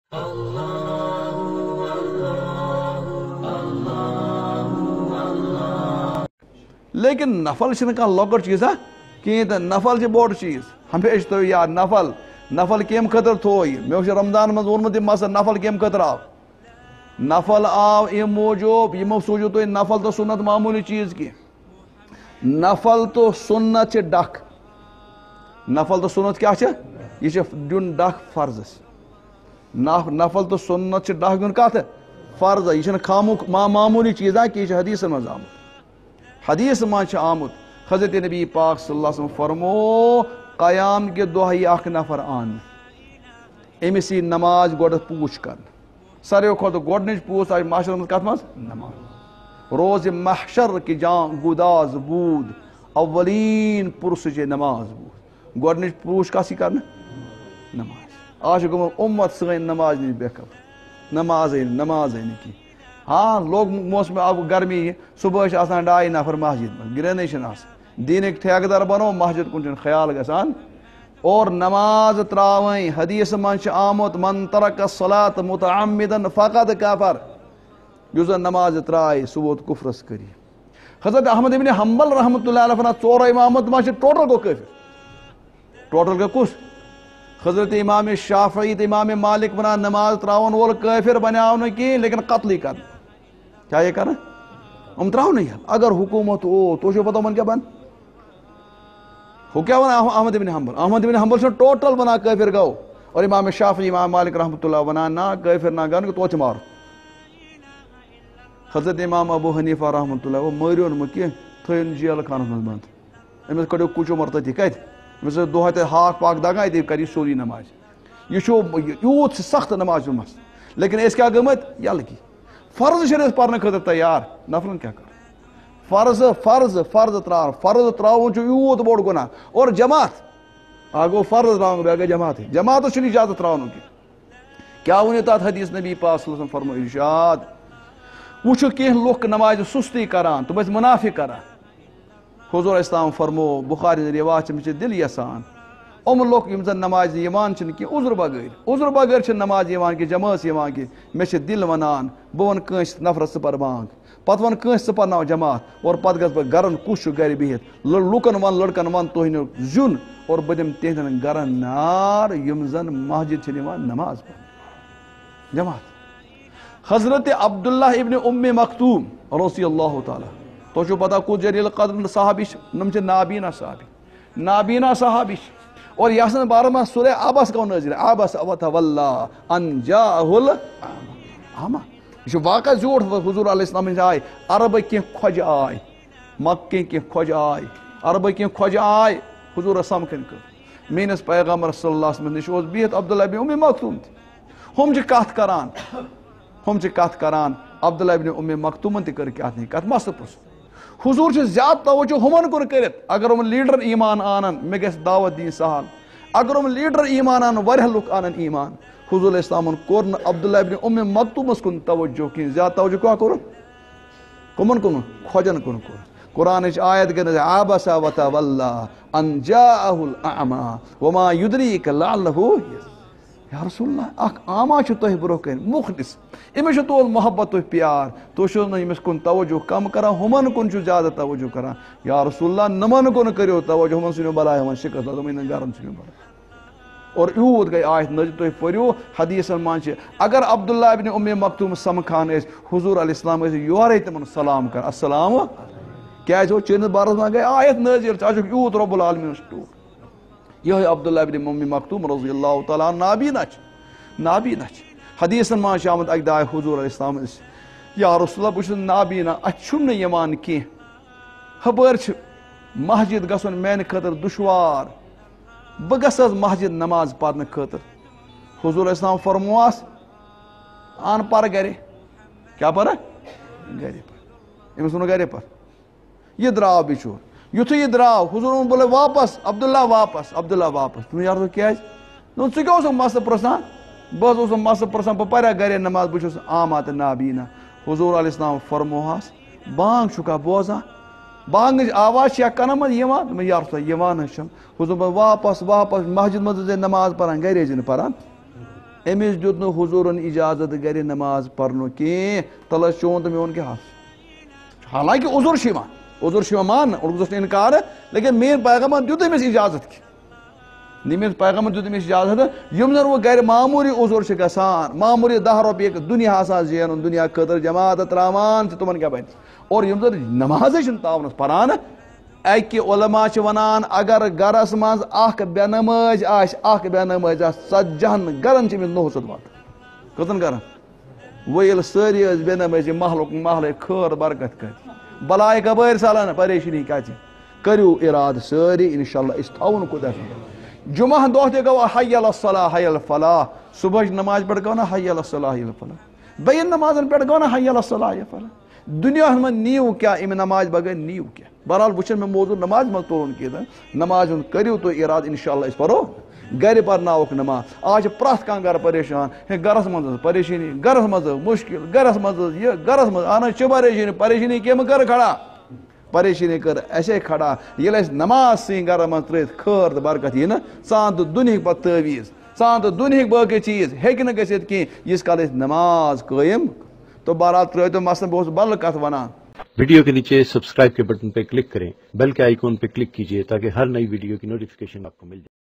لیکن نفل چھنہ لۄکُٹ چیز کہین تو نفل بوڑ چیز ہمیشہ تھو یاد نفل کم خاطر تھو یہ مے رمضان مز وونمت یہ مسئلہ نفل کم خاطر آو نفل آو ام موجوب یمو سوچو تھی نفل تو سنت معمولی چیز کی نفل تو سنت ڈکھ نفل تو سنت کیا یہ دیون ڈکھ فرضس نفل تو سنت ڈکھ دیون کت فرض یہ خاموک معمولی چیز کہ یہ حدیث مز آمت حدیث مز آمت حضرت نبی پاک صلی اللہ علیہ وسلم فرمو قیام کے دۄہ اخ نفر آن امس یہ نماز گۄڈٕ پوچھ کر ساروی کھۄتہٕ گۄڈنِچ پوچھ آج معاشرس مز کت مز نماز روز محشر کی جان گداز بود اولین پرسچ نماز بود گۄڈنِچ پوچھ کس کر نماز آج گوٚمُت امت سٲنۍ نماز نش بے خبر نمازے نہٕ کینٛہہ ہاں لوگ موسم اب گرمی صبح آسان 2 نفر مسجد میں گرنے دینک ٹھیکدار بنو مسجد کن خیال گژھان اور نماز تراویں حدیث من آمت من ترک الصلاۃ متعمدا فقد کفر یس نماز ترائے سہ ووت کفرس کری حضرت احمد ابن حنبل رحمۃ اللہ علیہ فرمایا 4 امامت ما ٹوٹل گو کافر ٹوٹل گو کس حضرت امام شافعی تو امام مالک ونان نماز تراون وول کافر بنیاو نہ کہیں لیکن قتل کر کیا یہ کرنا ہم تراؤ نہیں اگر حکومت تو پتہ من کیا بن ہو کیا بنا احمد بن حنبل سے ٹوٹل بنا کافر گو اور امام شافعی امام مالک رحمۃ اللہ بنا نہ کافر نہ گن تو مار حضرت امام ابو حنیفہ رحمۃ اللہ وہ مریو نہ کی تھین جیل خانس من بند امس کڑو کچو مرتدی کت امس دہ تہ ہاک پاک دگان تی کر سوری نماز یہ یوت سخت نماز مس لیکن اس کیا گمت یل کی فرض شریف پرنے خاطر تیار نفلن کیا کر فرض فرض فرض تراؤن فرض تراؤن یوت بوڑ گناہ اور جماعت گو فرض تراؤن گئی جماعت اجازت تراؤن کی کیا ونو تات حدیث نبی پاک صلی اللہ علیہ وسلم فرمو ارشاد وچھو کہ لوگ نماز سستی کران تم ٲسۍ منافق کران حضور اسلام فرمو بخاری روایت مے دل یسان لوگ یم زن نماز یوان کی عذر بغیر نماز یوان کی جماعت یوان کی مے دل ونان بہ ون کنس نفرس ثہ پر بانگ پتہ ون کنس ثہ پرناو جماعت اور پتہ گھس بہ گرن کس گھر بہت لوکن ون لڑکن ون تہ نیو زیون اور بہ دم تہندین گرن نار یم زن مسجد نماز پڑھ جماعت حضرت عبداللہ ابن ام مکتوم رضی اللہ تعالی تو پتہ کس جلیل قدر صحابی نم نابینا صحابی اور یہ بارہ میں سورہ عبس کو نظر عبس وتولی ان جاءہ الاعمی یہ واقع زیوٹ حضور علیہ السلام آئے عرب کی کھوج آئے مکہ کی کھوج آئے عرب کی کھوج آئے حضور سمکھن کر میانس پیغمبر صلی اللہ علیہ وسلم نش بہت عبداللہ ابن ام مکتوم ہم کت کران عبداللہ ابن ام مکتومن تہ کر کت نہیں کت مس پرس حضور زیادہ توجہ ہمن کن کرت اگر ہم لیڈر ایمان آنن مے گژھِ دعوت دین سہل اگر ہم لیڈر ایمان آنن واریاہ لوگ آنن ایمان حضور علیہ السلام کور عبداللہ ابن ام مکتومس کن توجہ کہیں زیادہ توجہ کیا کور کمن کن کھوجن کن کور قرآن آیت گئی عبس وتولی ان جاءہ الاعمی وما یدریک لعلہ یا رسول اللہ اخ آما تہ برو کن مخلص امس تول محبت تہ پیار تو امس کن توجہ کم کران ہمن کن زیادہ توجہ کران یا رسول اللہ نمن کن کرو توجہ ہمن سنو بلایا ہمن شکست ہمن گرن سنو بلایا اور یوت گئی آیت نظر تہ پریو حدیث من اگر عبداللہ ابن ام مکتوم سمکھان حضور علیہ السلام یورے تمن سلام کر السلام کیا چینس بارس من گئی آیت نظر ثہ یوت رب العالمین ٹوٹ یہ عبداللہ ابن ام مکتوم رضی اللہ تعالیٰ نابینا حدیث من آمد اک دہ حضور علیہ السلام یا رسول اللہ بہت نابینا اتھ یوان کی خبر مسجد گھن میانہ خاطر دشوار بہ گھس مسجد نماز پرنے خاطر حضور علیہ السلام فرموس ان پر گرے کیا پر گرے پر امس ون گرے پر یہ دراو بچور یتھے یہ دراو حضور بولے واپس عبداللہ واپس تم یار کیا ژٕ کیٛاہ اوسُکھ مسلہٕ پرژھان بہٕ حظ اوسُس مسلہٕ پرژھان بہٕ پریا گرے نماز بہٕ چھُس عاما تہٕ نابینا حضور علیہ السلام فرموہس بانگ چھُکھا بوزان بانگٕچ آواز چھےٚ کنن منٛز یِوان دوٚپمَس یا رسول اللہ یِوان حظ چھم حضور واپس مسجد منٛز ٲسۍ نماز پران گرے ٲسۍ نہٕ پران امس دیت نو حضورن اجازت گھر نماز پرنو کی تلس چون تو میون کیا حالانکہ عذر شیما مان اور انکار لیکن مین پیغمبر دیت امس اجازت کی نمس پیغمبر دیت امس اجازت یم زن وہ گھر معمولی عذر گسان معمولی 10 روپیے دنیا آسان زینن دنیا خاطر جماعت تراوان تمن کیا بن اور یم زن نماز تعاونس پران اکہ علماء ونان اگر گرس مز اخ بے نماز بے نماز 40 گرن چھ نحست وات کتن گرن وہ یل ساری بے نماز محلے خیر برکت کر بلائے کبیر سالان پریشانی کیا کرو اراد ساری انشاءاللہ اس تھون خدا جمعہ دہ تہ گو حی علی الصلاح حی علی الفلاح صبح نماز پہ گو نا حی علی الصلاح حی علی الفلاح بین نمازن پہ گو نا حی علی الصلاح حی علی الفلاح دنیا من نیو کیا ام نماز بغیر نیو کیا بہرحال وچن میں موضوع نماز مز تولن کی نماز ہند کرو تو اراد انشاءاللہ اس پرو گھر پرناوک نماز آج پرت کان گھر پریشان ہے گرس مز پریشانی گرس مز مشکل گرس مز یہ گرس مز آنا چھ پریشانی کم کر کھڑا پریشانی کر ایسے کھڑا یل نماز سی گھر من ترت خیر تو برکت یہ نا سان تو دنہ پتہ تعویز سان تو دنہ باقی چیز ہیکہ نہ گژھت کی یس کال نماز قائم تو بہرحال ترو تو مثلاً بہت بدل کت ونان ویڈیو کے نیچے سبسکرائب کے بٹن پہ کلک کریں بیل کے آئیکن پہ کلک کیجئے تاکہ ہر نئی ویڈیو کی نوٹیفیکیشن آپ کو مل جائے